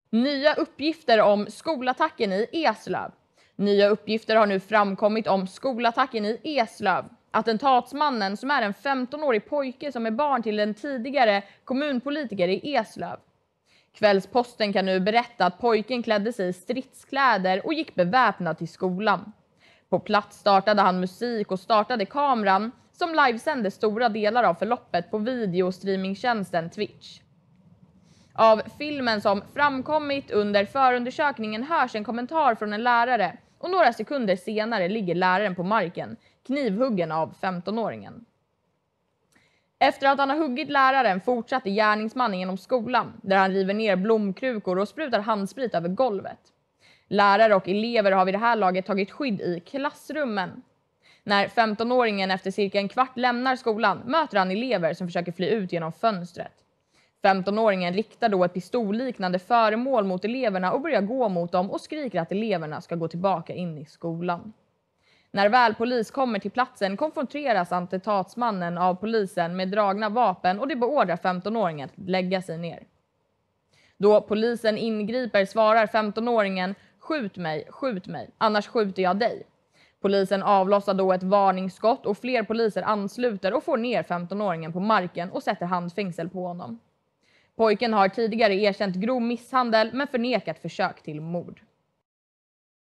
Nya uppgifter om skolattacken i Eslöv. Nya uppgifter har nu framkommit om skolattacken i Eslöv. Attentatsmannen, som är en 15-årig pojke som är barn till en tidigare kommunpolitiker i Eslöv. Kvällsposten kan nu berätta att pojken klädde sig i stridskläder och gick beväpnad till skolan. På plats startade han musik och startade kameran som livesände stora delar av förloppet på videostreamingtjänsten Twitch. Av filmen som framkommit under förundersökningen hörs en kommentar från en lärare och några sekunder senare ligger läraren på marken, knivhuggen av 15-åringen. Efter att han har huggit läraren fortsatte gärningsmannen genom skolan där han river ner blomkrukor och sprutar handsprit över golvet. Lärare och elever har vid det här laget tagit skydd i klassrummen. När 15-åringen efter cirka en kvart lämnar skolan möter han elever som försöker fly ut genom fönstret. 15-åringen riktar då ett pistolliknande föremål mot eleverna och börjar gå mot dem och skriker att eleverna ska gå tillbaka in i skolan. När väl polis kommer till platsen konfronteras attentatsmannen av polisen med dragna vapen och det beordrar 15-åringen att lägga sig ner. Då polisen ingriper svarar 15-åringen skjut mig, annars skjuter jag dig. Polisen avlossar då ett varningsskott och fler poliser ansluter och får ner 15-åringen på marken och sätter handfängsel på honom. Pojken har tidigare erkänt grov misshandel men förnekat försök till mord.